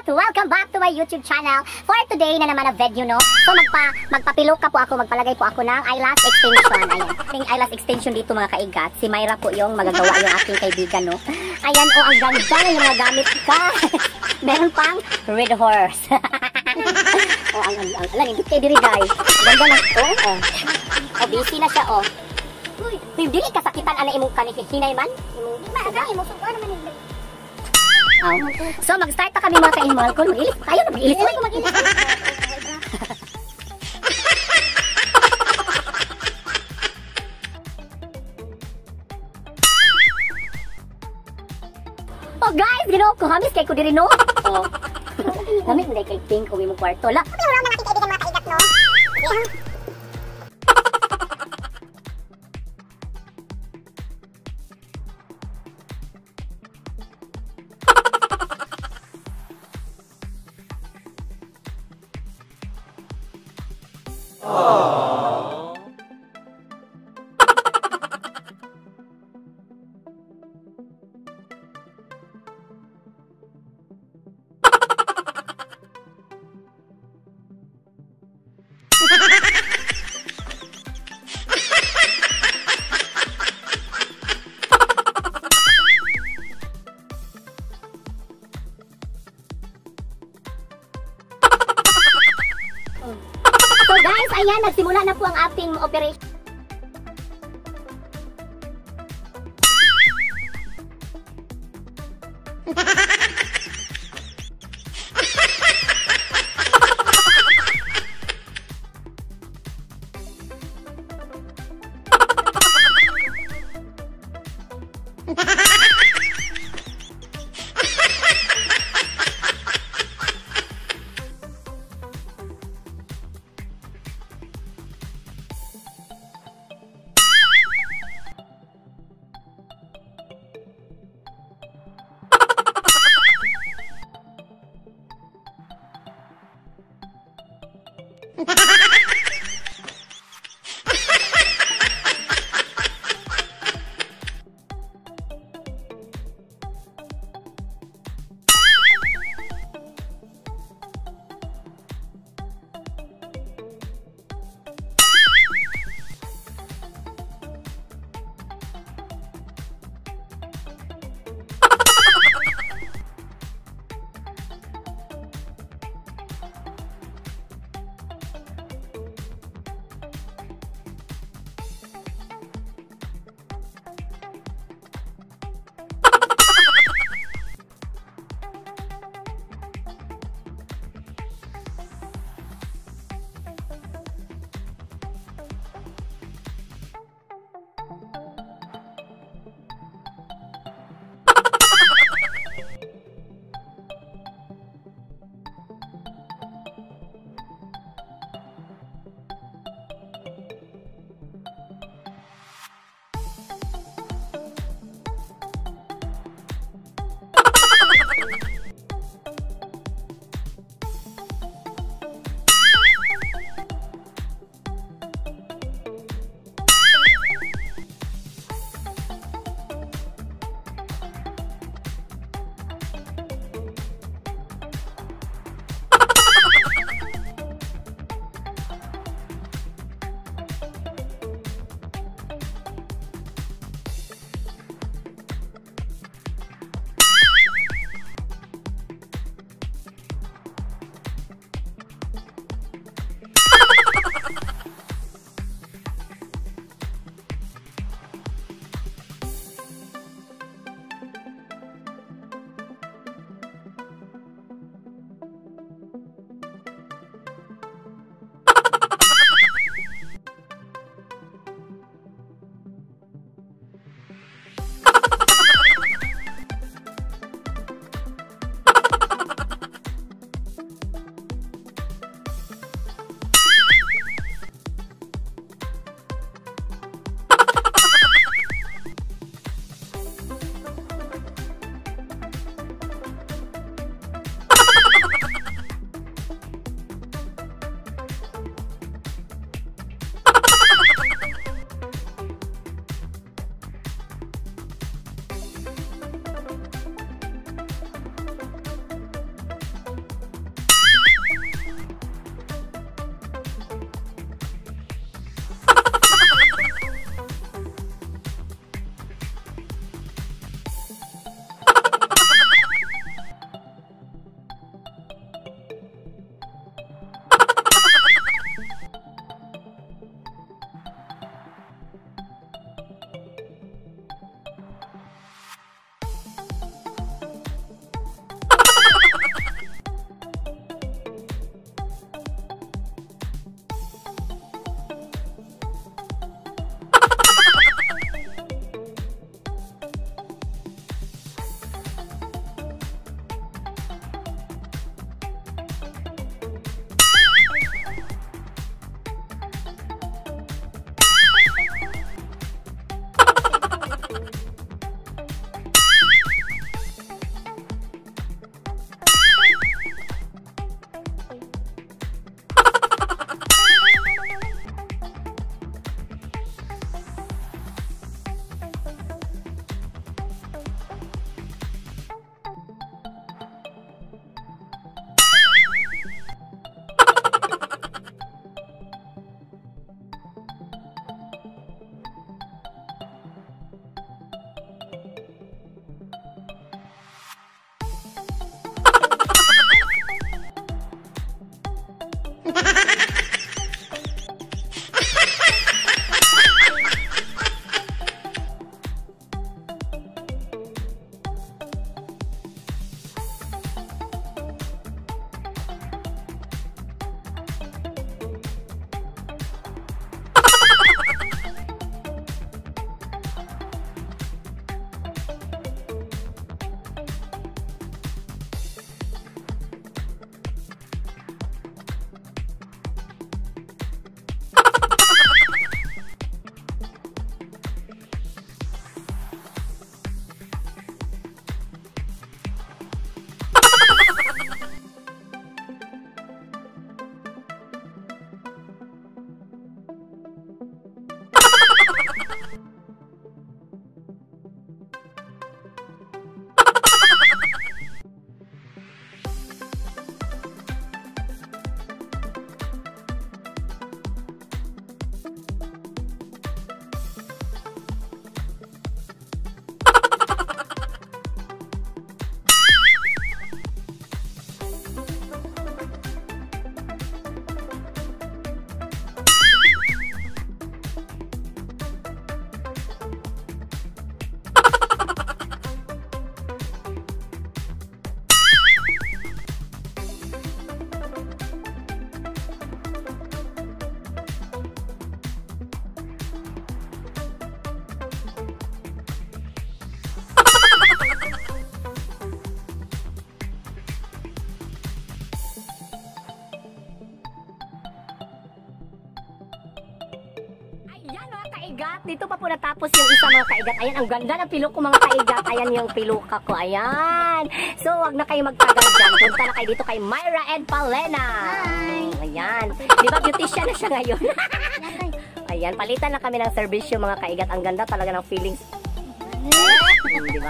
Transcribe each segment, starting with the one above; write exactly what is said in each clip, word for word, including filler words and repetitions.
Welcome back to my YouTube channel. For today na naman na video, no? So magpa magpapilok ka po ako, magpalagay po ako ng eyelash extension. Ayan. Ating eyelash extension dito mga kaigat. Si Myra po yung magagawa yung aking kaibigan, no? Ayan, oh, ang ganda yung mga gamit ka. Meron pang red horse. Oh, ang ang ang alam, hindi kay diri guys. Ganda na to. Oh. Oh, busy na siya, oh. Uy, dili kasakitan ana imong kanihinay man. Imong maaga imong sugar naman ni. Oh. So mag-start na kami mga ka-imol ko. Mag-ilis tayo na mag-ilis. Uy, mag-ilis. Oh guys, ginawa ko hamis kay ko diri no. Oh. Kami mo kay pink ko imong kwarto la. Kami wala man natin kaibigan mga kaigat no. Aww. So guys, ayan, nagsimula na po ang ating operation. kaigat, dito pa po natapos yung isa mga kaigat. Ayan, ang ganda ng pilok ko mga kaigat. Ayan yung piluka ko. Ayan. So, wag na kayo magtagal dyan. Punta na kayo dito kay Myra and Palena. Hi! Ayan. Di ba beautician na siya ngayon? Ayan, palitan na kami ng serbisyo mga kaigat. Ang ganda talaga ng feelings. Hmm, di ba?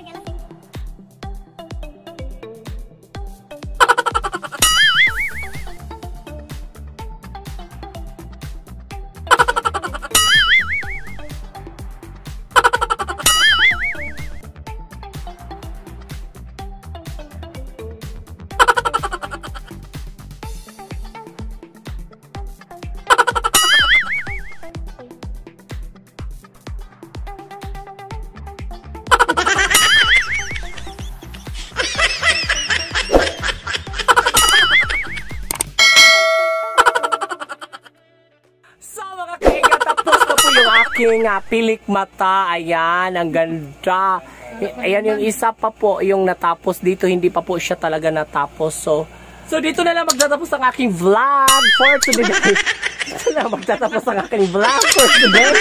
Aking uh, pilik mata, ayan, ang ganda. Ayan yung isa pa po, yung natapos dito, hindi pa po siya talaga natapos. So, so dito na lang magtatapos ang aking vlog for today. Dito na magtatapos ang aking vlog for today.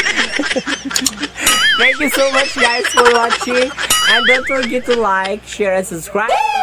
Thank you so much guys for watching. And don't forget to like, share, and subscribe.